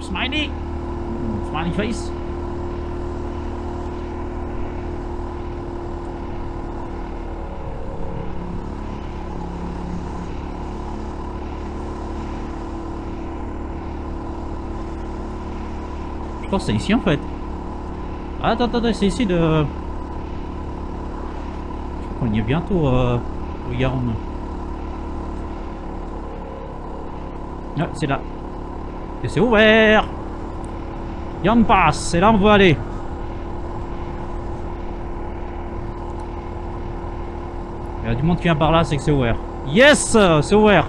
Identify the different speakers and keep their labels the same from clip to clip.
Speaker 1: Smiley. Smiley face. Je pense que c'est ici en fait. Ah, attends, c'est ici de... Je crois qu'on y est bientôt, regarde. Ah, c'est là. Et c'est ouvert. Yann passe, c'est là où on veut aller. Il y a du monde qui vient par là, c'est que c'est ouvert. Yes, c'est ouvert.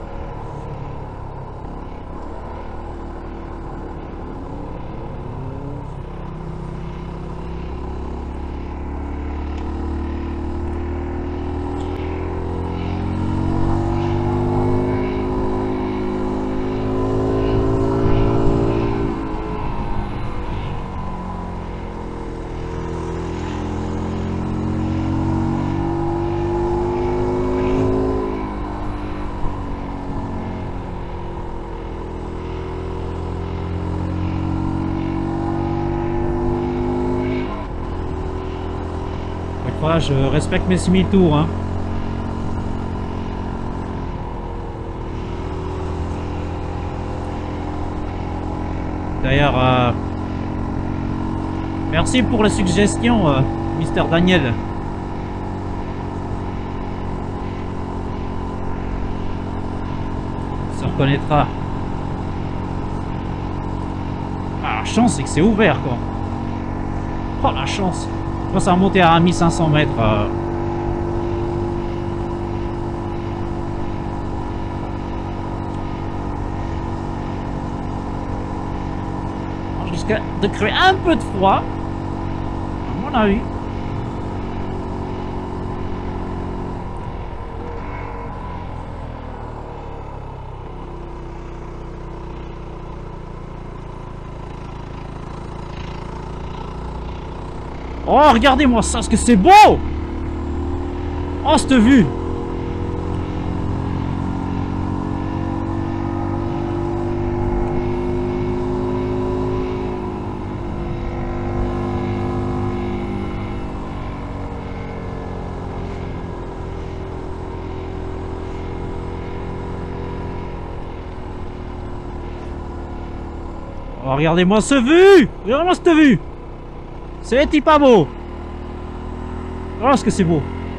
Speaker 1: Voilà, je respecte mes semi-tours. Hein. D'ailleurs, merci pour la suggestion, Mister Daniel. Ça reconnaîtra. Ah, la chance, c'est que c'est ouvert, quoi. Oh, la chance. Ça va monter à 1500 mètres. Jusqu'à de créer un peu de froid, à mon avis. Oh, regardez-moi ça, ce que c'est beau! Oh, cette vue! Oh, regardez-moi ce vue! Regardez-moi cette vue! C'est pas beau. Oh, ce que c'est beau.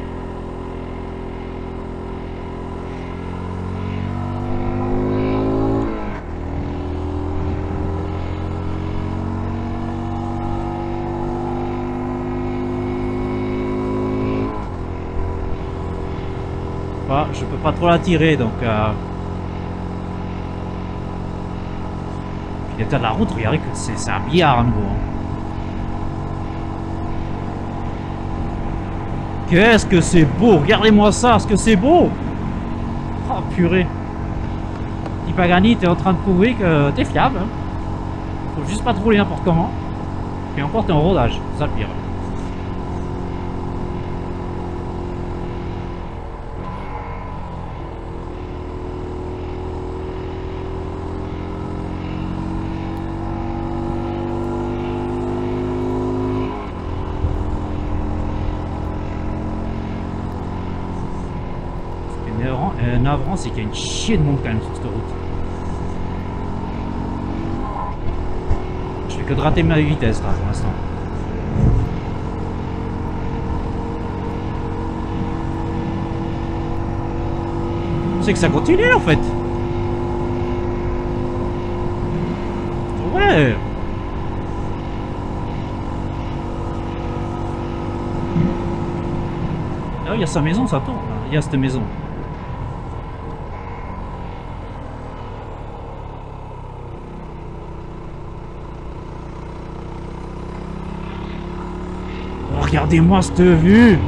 Speaker 1: Ah, je peux pas trop la tirer, donc... Puis l'état de la route, regardez que c'est un billard à nouveau. Hein. Qu'est-ce que c'est beau! Regardez-moi ça, ce que c'est beau! Oh purée! Petit Pagani, t'es en train de prouver que t'es fiable. Hein. Faut juste pas te rouler n'importe comment. Et encore t'es en rodage, c'est ça le pire. Navrant, c'est qu'il y a une chier de monde quand même sur cette route. Je fais que de rater ma vitesse là pour l'instant. C'est que ça continue en fait. Ouais. Là, il y a sa maison, ça tourne. Il y a cette maison. Regardez-moi cette vue!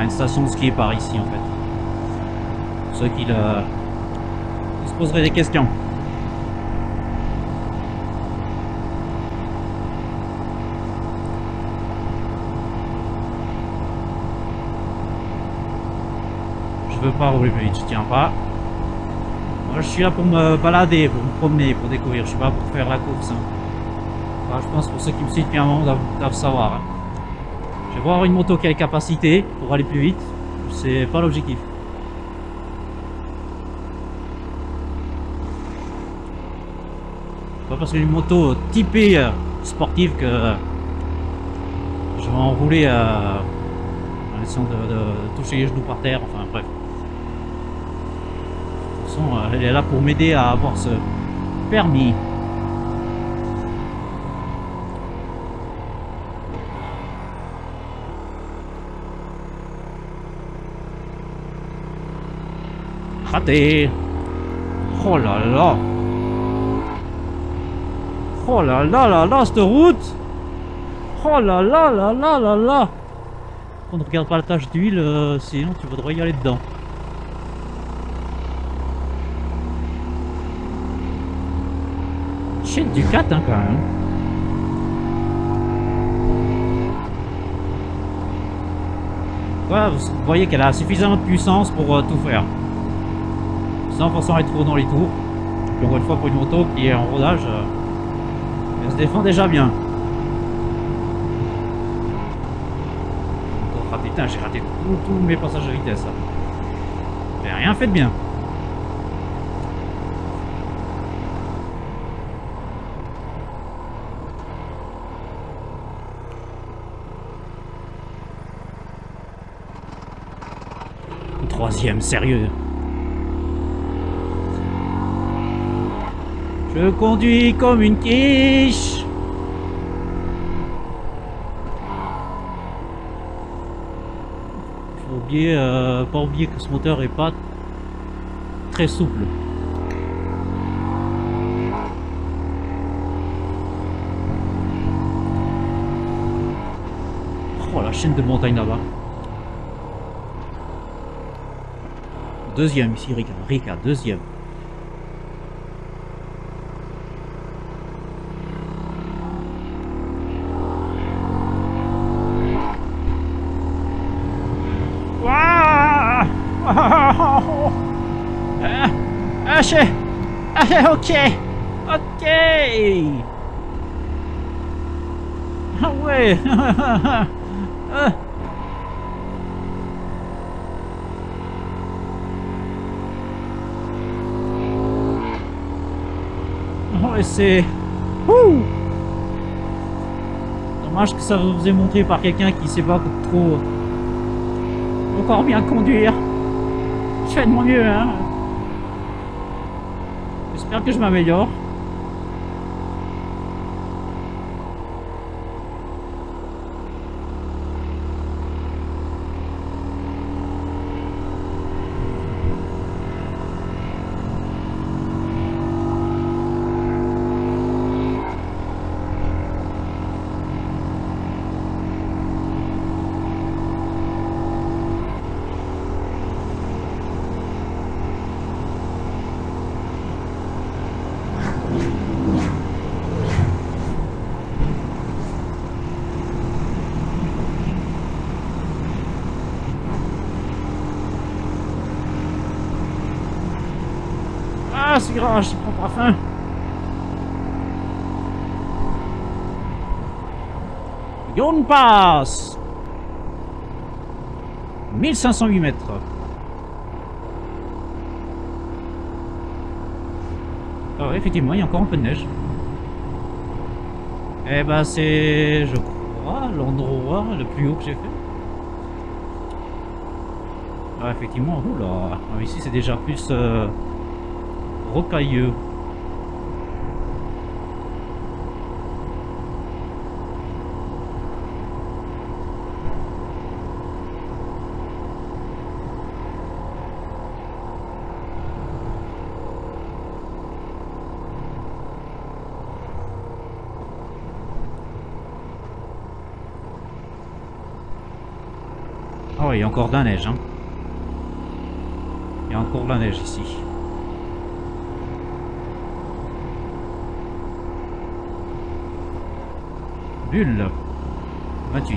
Speaker 1: a une station de ski par ici en fait. Pour ceux qui se poseraient des questions. Je veux pas rouler plus vite, je tiens pas. Moi je suis là pour me balader, pour me promener, pour découvrir, je suis pas pour faire la course. Hein. Enfin, je pense pour ceux qui me suivent depuis un moment doivent savoir. Hein. Je vais voir une moto qui a les capacités pour aller plus vite, c'est pas l'objectif. Pas parce que j'ai une moto typée sportive que je vais enrouler en essayant de toucher les genoux par terre, enfin bref. De toute façon, elle est là pour m'aider à avoir ce permis. Raté. Oh là là. Oh là là là là, cette route. Oh là là là là là là. On ne regarde pas la tache d'huile, sinon tu voudrais y aller dedans. Chaîne du 4 hein, quand même. Ouais, vous voyez qu'elle a suffisamment de puissance pour tout faire. Sans forcément être trop dans les tours. Puis encore une fois pour une moto qui est en rodage, elle se défend déjà bien. Oh putain, j'ai raté tous mes passages de vitesse. J'ai rien fait de bien. Troisième, sérieux. Je conduis comme une quiche. Faut oublier, pas oublier que ce moteur est pas très souple. Oh la chaîne de montagne là-bas. Deuxième ici, Rika, deuxième. Ok. Ok. Ah ouais. Ouais, c'est... Dommage que ça vous ait montré par quelqu'un qui sait pas trop encore bien conduire. Je fais de mon mieux, hein. J'espère que je m'améliore. Ah, ce virage, il prend pas fin. Yone Pass. 1508 mètres. Ah ouais, effectivement, il y a encore un peu de neige. Eh ben, c'est, je crois, l'endroit le plus haut que j'ai fait. Ah, effectivement, oula. Ah, ici, c'est déjà plus rocailleux. Oh, il y a encore de la neige, hein. Il y a encore de la neige ici. Bulle. 28.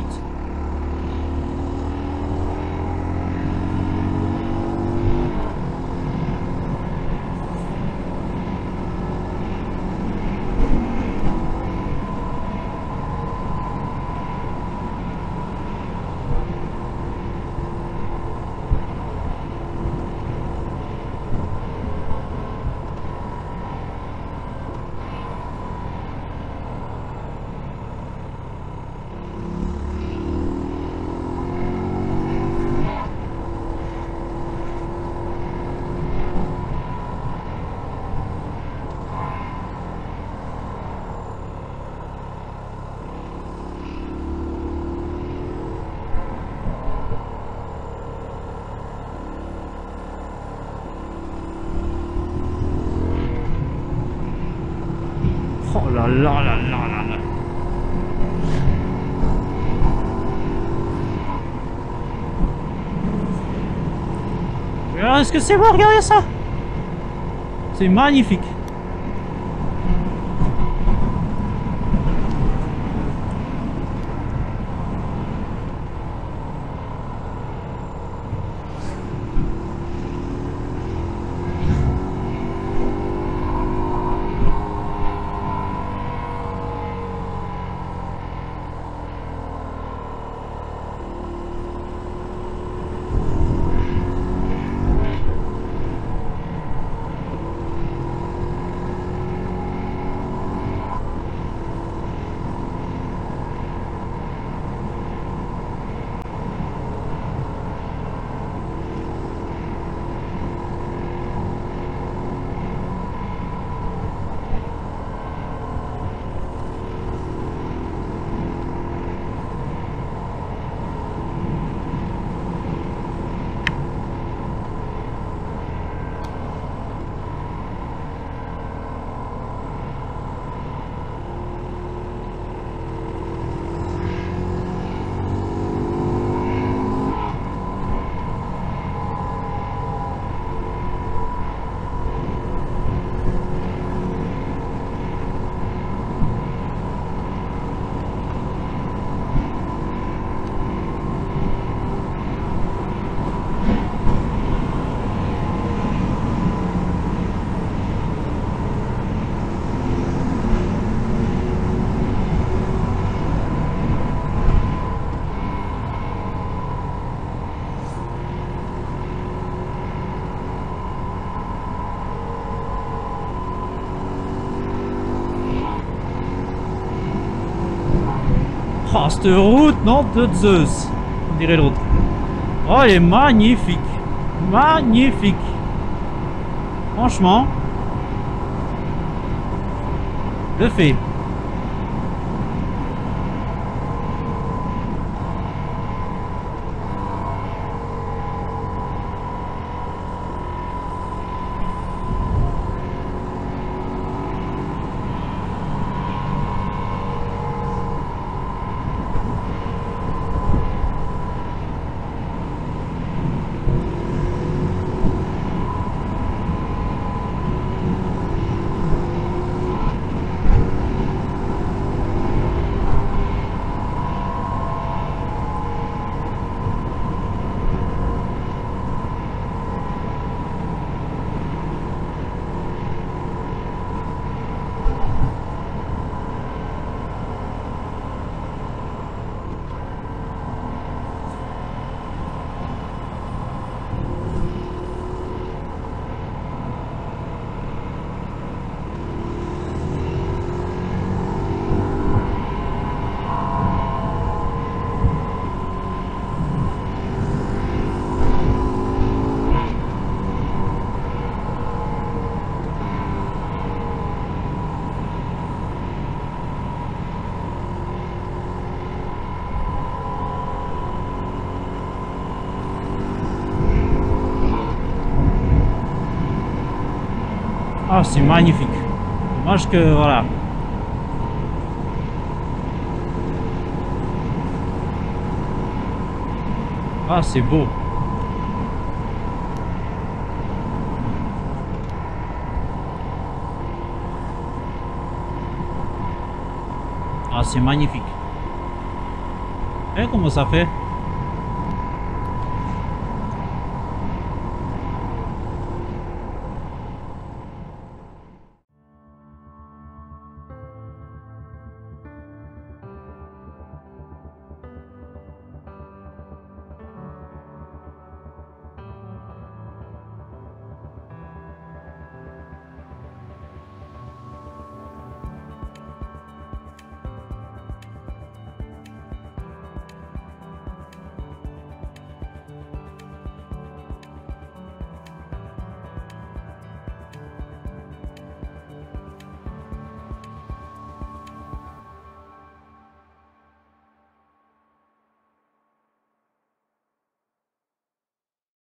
Speaker 1: Oh là là là là là là. Est-ce que c'est beau? Regardez ça. C'est magnifique. Oh, cette route, non de Zeus, on dirait l'autre. Oh, elle est magnifique. Magnifique. Franchement, le fait. Ah, c'est magnifique. Dommage que, voilà. Ah, c'est beau. Ah, c'est magnifique. Et comment ça fait?